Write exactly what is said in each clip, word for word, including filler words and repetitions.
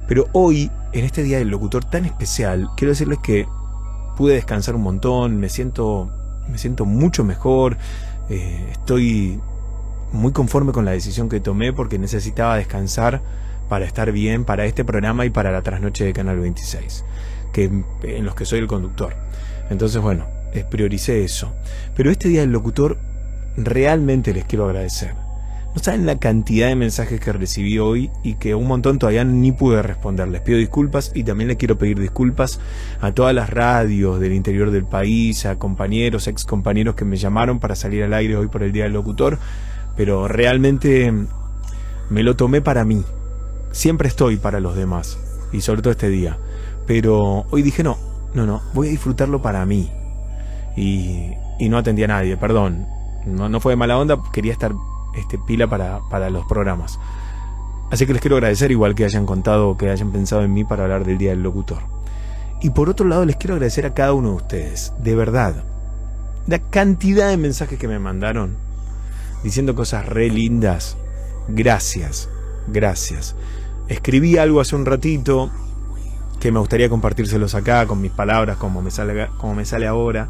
Pero hoy, en este día del locutor tan especial, quiero decirles que pude descansar un montón, me siento, me siento mucho mejor, eh, estoy muy conforme con la decisión que tomé porque necesitaba descansar para estar bien para este programa y para la trasnoche de Canal veintiséis, que, en los que soy el conductor. Entonces, bueno, eh, prioricé eso. Pero este día del locutor realmente les quiero agradecer. No saben la cantidad de mensajes que recibí hoy y que un montón todavía ni pude responder. Les pido disculpas y también les quiero pedir disculpas a todas las radios del interior del país, a compañeros, ex compañeros que me llamaron para salir al aire hoy por el día del locutor, pero realmente me lo tomé para mí. Siempre estoy para los demás y sobre todo este día, pero hoy dije no, no, no, voy a disfrutarlo para mí y, y no atendí a nadie, perdón, no, no fue de mala onda, quería estar este, pila para, para los programas. Así que les quiero agradecer igual que hayan contado, que hayan pensado en mí para hablar del Día del Locutor. Y por otro lado les quiero agradecer a cada uno de ustedes, de verdad, la cantidad de mensajes que me mandaron diciendo cosas re lindas. Gracias, gracias. Escribí algo hace un ratito que me gustaría compartírselos acá con mis palabras como me sale, como me sale ahora.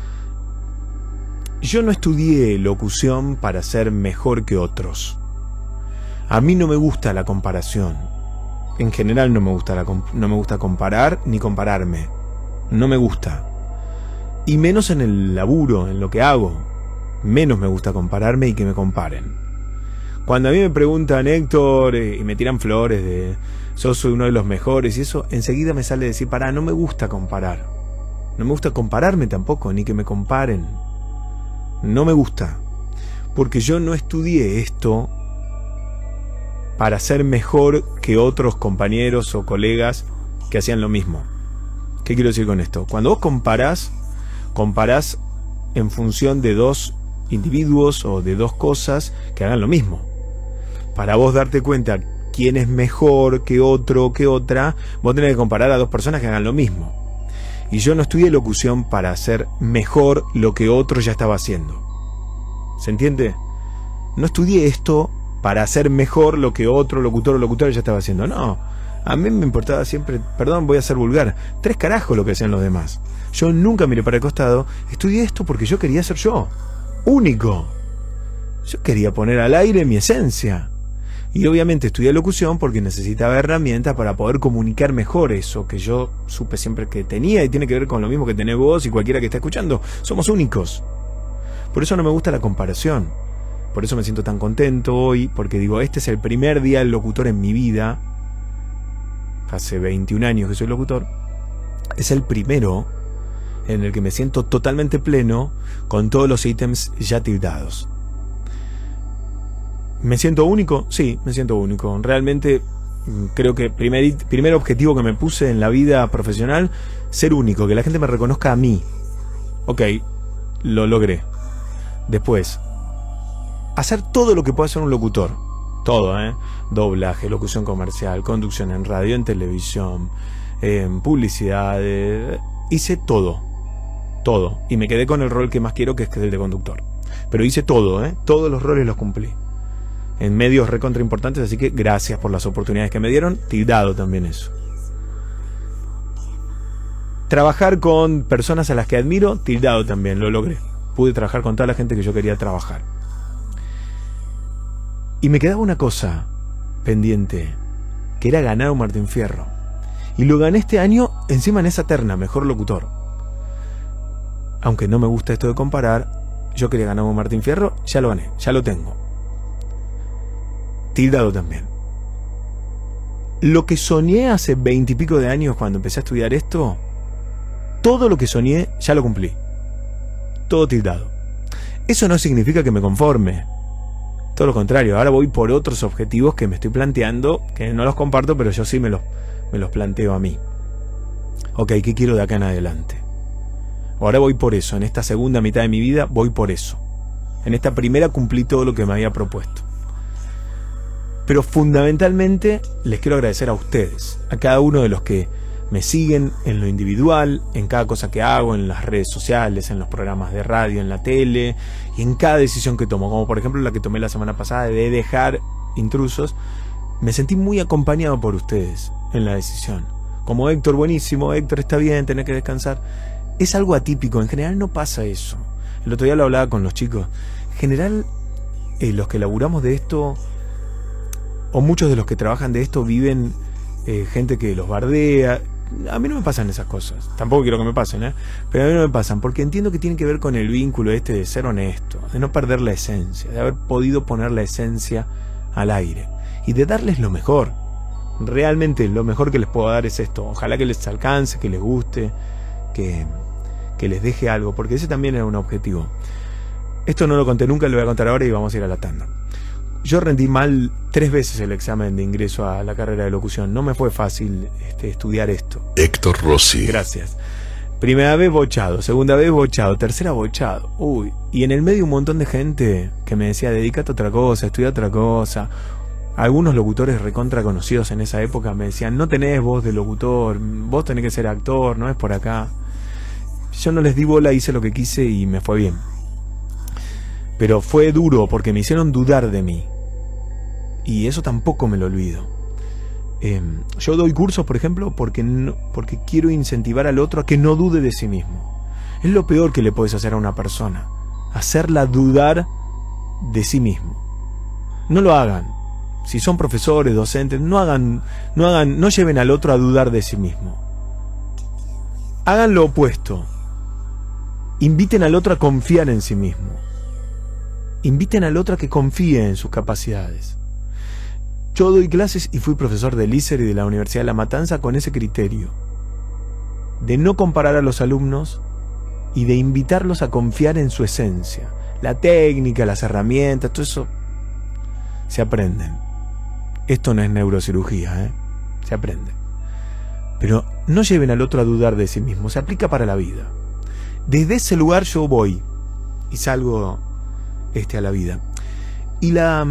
Yo no estudié locución para ser mejor que otros. A mí no me gusta la comparación. En general no me gusta, la, no me gusta comparar ni compararme. No me gusta. Y menos en el laburo, en lo que hago. Menos me gusta compararme y que me comparen. Cuando a mí me preguntan, Héctor, eh, y me tiran flores de sos uno de los mejores y eso, enseguida me sale decir, pará, no me gusta comparar. No me gusta compararme tampoco, ni que me comparen. No me gusta. Porque yo no estudié esto para ser mejor que otros compañeros o colegas que hacían lo mismo. ¿Qué quiero decir con esto? Cuando vos comparás, comparás en función de dos individuos o de dos cosas que hagan lo mismo. Para vos darte cuenta quién es mejor que otro, que otra, vos tenés que comparar a dos personas que hagan lo mismo. Y yo no estudié locución para hacer mejor lo que otro ya estaba haciendo. ¿Se entiende? No estudié esto para hacer mejor lo que otro locutor o locutora ya estaba haciendo. No, a mí me importaba siempre, perdón, voy a ser vulgar, tres carajos lo que hacían los demás. Yo nunca miré para el costado, estudié esto porque yo quería ser yo, único. Yo quería poner al aire mi esencia. Y obviamente estudié locución porque necesitaba herramientas para poder comunicar mejor eso que yo supe siempre que tenía y tiene que ver con lo mismo que tenés vos y cualquiera que está escuchando. Somos únicos. Por eso no me gusta la comparación. Por eso me siento tan contento hoy, porque digo, este es el primer día del locutor en mi vida. Hace veintiún años que soy locutor. Es el primero en el que me siento totalmente pleno con todos los ítems ya tildados. ¿Me siento único? Sí, me siento único. Realmente creo que primer, primer objetivo que me puse en la vida profesional, ser único, que la gente me reconozca a mí. Ok, lo logré. Después, hacer todo lo que puede hacer un locutor. Todo, ¿eh? Doblaje, locución comercial, conducción en radio, en televisión, en publicidad. Eh, hice todo. Todo. Y me quedé con el rol que más quiero, que es el de conductor. Pero hice todo, ¿eh? Todos los roles los cumplí. En medios recontra importantes, así que gracias por las oportunidades que me dieron. Tildado también eso. Trabajar con personas a las que admiro, tildado también, lo logré. Pude trabajar con toda la gente que yo quería trabajar. Y me quedaba una cosa pendiente, que era ganar un Martín Fierro. Y lo gané este año encima en esa terna, mejor locutor. Aunque no me gusta esto de comparar, yo quería ganar un Martín Fierro, ya lo gané, ya lo tengo. Tildado también. Lo que soñé hace veintipico de años cuando empecé a estudiar esto, todo lo que soñé ya lo cumplí. Todo tildado. Eso no significa que me conforme. Todo lo contrario, ahora voy por otros objetivos que me estoy planteando, que no los comparto, pero yo sí me los, me los planteo a mí. Ok, ¿qué quiero de acá en adelante? Ahora voy por eso, en esta segunda mitad de mi vida voy por eso. En esta primera cumplí todo lo que me había propuesto. Pero fundamentalmente les quiero agradecer a ustedes, a cada uno de los que me siguen en lo individual, en cada cosa que hago, en las redes sociales, en los programas de radio, en la tele y en cada decisión que tomo, como por ejemplo la que tomé la semana pasada de dejar Intrusos. Me sentí muy acompañado por ustedes en la decisión. Como Héctor, buenísimo, Héctor, está bien, tenés que descansar. Es algo atípico, en general no pasa eso. El otro día lo hablaba con los chicos. En general, eh, los que laburamos de esto, o muchos de los que trabajan de esto, viven eh, gente que los bardea. A mí no me pasan esas cosas. Tampoco quiero que me pasen, ¿eh? Pero a mí no me pasan, porque entiendo que tiene que ver con el vínculo este de ser honesto, de no perder la esencia, de haber podido poner la esencia al aire y de darles lo mejor. Realmente lo mejor que les puedo dar es esto. Ojalá que les alcance, que les guste, que, que les deje algo, porque ese también era un objetivo. Esto no lo conté nunca, lo voy a contar ahora y vamos a ir a la tanda. Yo rendí mal tres veces el examen de ingreso a la carrera de locución. No me fue fácil este, estudiar esto. Héctor Rossi. Gracias. Primera vez bochado, segunda vez bochado, tercera bochado. Uy, y en el medio un montón de gente que me decía, dedícate a otra cosa, estudia otra cosa. Algunos locutores recontra conocidos en esa época me decían, no tenés voz de locutor, vos tenés que ser actor, no es por acá. Yo no les di bola, hice lo que quise y me fue bien. Pero fue duro porque me hicieron dudar de mí. Y eso tampoco me lo olvido. Eh, yo doy cursos, por ejemplo, porque, no, porque quiero incentivar al otro a que no dude de sí mismo. Es lo peor que le puedes hacer a una persona, hacerla dudar de sí mismo. No lo hagan. Si son profesores, docentes, no hagan, no hagan, no lleven al otro a dudar de sí mismo. Hagan lo opuesto. Inviten al otro a confiar en sí mismo. Inviten al otro a que confíe en sus capacidades. Yo doy clases y fui profesor del I S E R y de la Universidad de La Matanza con ese criterio. De no comparar a los alumnos y de invitarlos a confiar en su esencia. La técnica, las herramientas, todo eso se aprenden. Esto no es neurocirugía, ¿eh? Se aprende. Pero no lleven al otro a dudar de sí mismo. Se aplica para la vida. Desde ese lugar yo voy y salgo este, a la vida. Y la...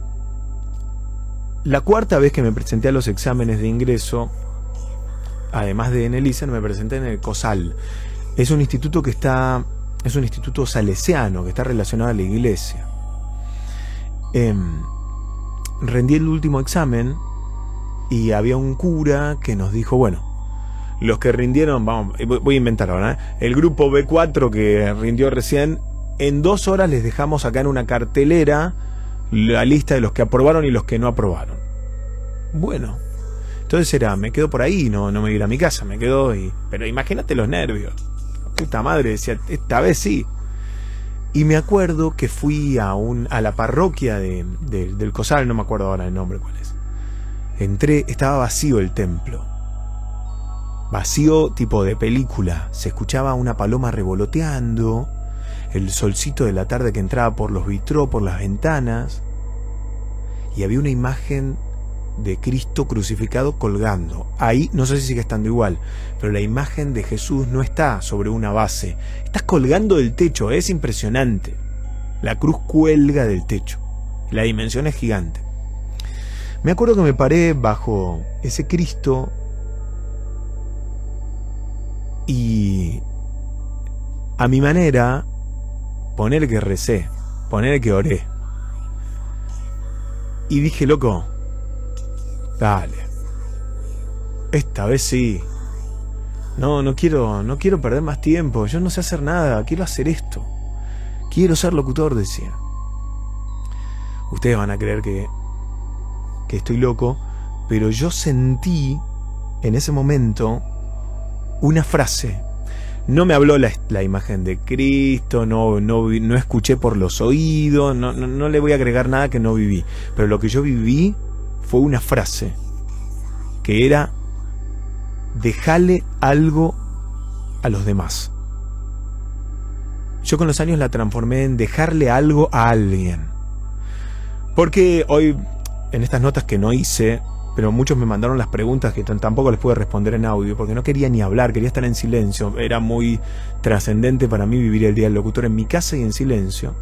La cuarta vez que me presenté a los exámenes de ingreso, además de en el I S E R, me presenté en el COSAL. Es un instituto que está, es un instituto salesiano que está relacionado a la iglesia. Eh, rendí el último examen y había un cura que nos dijo, bueno, los que rindieron, vamos, voy a inventar ahora, ¿eh? El grupo B cuatro que rindió recién, en dos horas les dejamos acá en una cartelera la lista de los que aprobaron y los que no aprobaron. Bueno, entonces era, me quedo por ahí, no, no me voy a ir a mi casa, me quedo y... Pero imagínate los nervios. Puta madre, decía, esta vez sí. Y me acuerdo que fui a un a la parroquia de, de, del COSAL, no me acuerdo ahora el nombre cuál es. Entré, estaba vacío el templo. Vacío tipo de película. Se escuchaba una paloma revoloteando, el solcito de la tarde que entraba por los vitrós, por las ventanas, y había una imagen de Cristo crucificado colgando. Ahí, no sé si sigue estando igual, pero la imagen de Jesús no está sobre una base, está colgando del techo, es impresionante. La cruz cuelga del techo, la dimensión es gigante. Me acuerdo que me paré bajo ese Cristo y a mi manera, poner que recé, poner que oré. Y dije, loco, dale, esta vez sí. No, no quiero, no quiero perder más tiempo. Yo no sé hacer nada, quiero hacer esto. Quiero ser locutor, decía. Ustedes van a creer que, que estoy loco, pero yo sentí en ese momento una frase. No me habló la, la imagen de Cristo, no, no, no escuché por los oídos, no, no, no le voy a agregar nada que no viví. Pero lo que yo viví fue una frase que era: dejale algo a los demás. Yo con los años la transformé en dejarle algo a alguien. Porque hoy, en estas notas que no hice, pero muchos me mandaron las preguntas que tampoco les pude responder en audio, porque no quería ni hablar, quería estar en silencio. Era muy trascendente para mí vivir el día del locutor en mi casa y en silencio.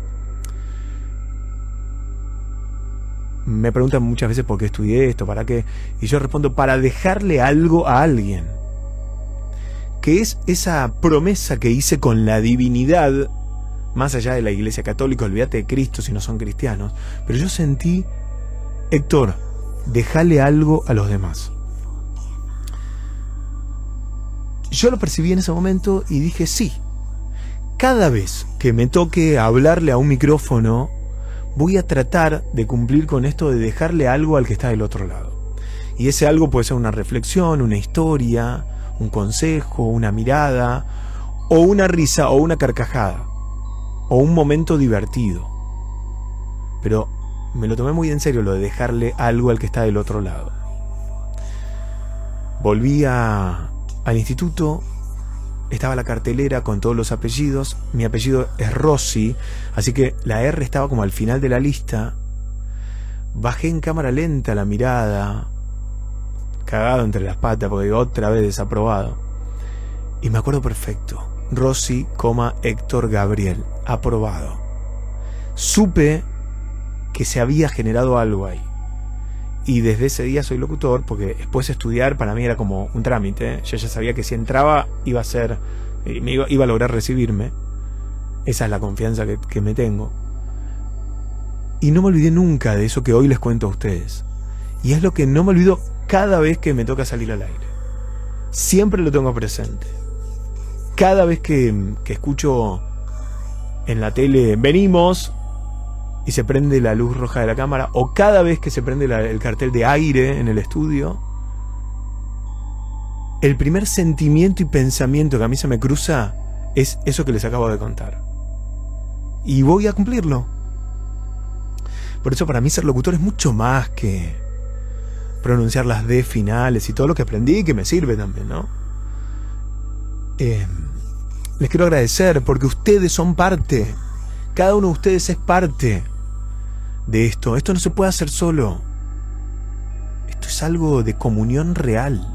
Me preguntan muchas veces por qué estudié esto, para qué, y yo respondo: para dejarle algo a alguien. Que es esa promesa que hice con la divinidad, más allá de la Iglesia Católica, olvídate de Cristo si no son cristianos, pero yo sentí: Héctor, dejale algo a los demás. yo lo percibí en ese momento y dije sí. Cada vez que me toque hablarle a un micrófono, voy a tratar de cumplir con esto de dejarle algo al que está del otro lado. Y ese algo puede ser una reflexión, una historia, un consejo, una mirada, o una risa, o una carcajada, o un momento divertido. Pero me lo tomé muy en serio lo de dejarle algo al que está del otro lado. Volví a, al instituto, estaba la cartelera con todos los apellidos. Mi apellido es Rossi, así que la R estaba como al final de la lista. Bajé en cámara lenta la mirada, cagado entre las patas porque otra vez desaprobado. Y me acuerdo perfecto. Rossi, Héctor Gabriel, aprobado. Supe que se había generado algo ahí. Y desde ese día soy locutor, porque después de estudiar para mí era como un trámite. Yo ya sabía que si entraba iba a ser, me iba, iba a lograr recibirme. Esa es la confianza que, que me tengo. Y no me olvidé nunca de eso que hoy les cuento a ustedes. Y es lo que no me olvido cada vez que me toca salir al aire. Siempre lo tengo presente. Cada vez que, que escucho en la tele venimos y se prende la luz roja de la cámara, o cada vez que se prende la, el cartel de aire en el estudio, el primer sentimiento y pensamiento que a mí se me cruza es eso que les acabo de contar. Y voy a cumplirlo. Por eso para mí ser locutor es mucho más que pronunciar las D finales y todo lo que aprendí y que me sirve también, ¿no? Eh, les quiero agradecer porque ustedes son parte. Cada uno de ustedes es parte de esto. Esto no se puede hacer solo. Esto es algo de comunión real.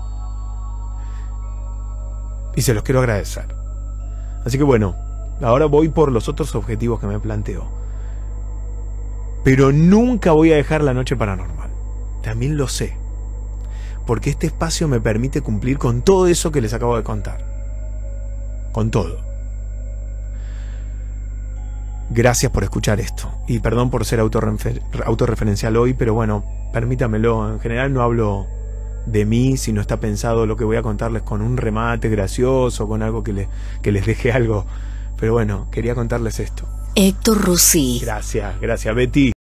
Y se los quiero agradecer. Así que bueno, ahora voy por los otros objetivos que me planteo. Pero nunca voy a dejar la noche paranormal. También lo sé. Porque este espacio me permite cumplir con todo eso que les acabo de contar. Con todo. Gracias por escuchar esto. Y perdón por ser autorrefer- autorreferencial hoy, pero bueno, permítamelo. En general no hablo de mí, sino está pensado lo que voy a contarles con un remate gracioso, con algo que, le, que les deje algo. Pero bueno, quería contarles esto. Héctor Rossi. Gracias, gracias Betty.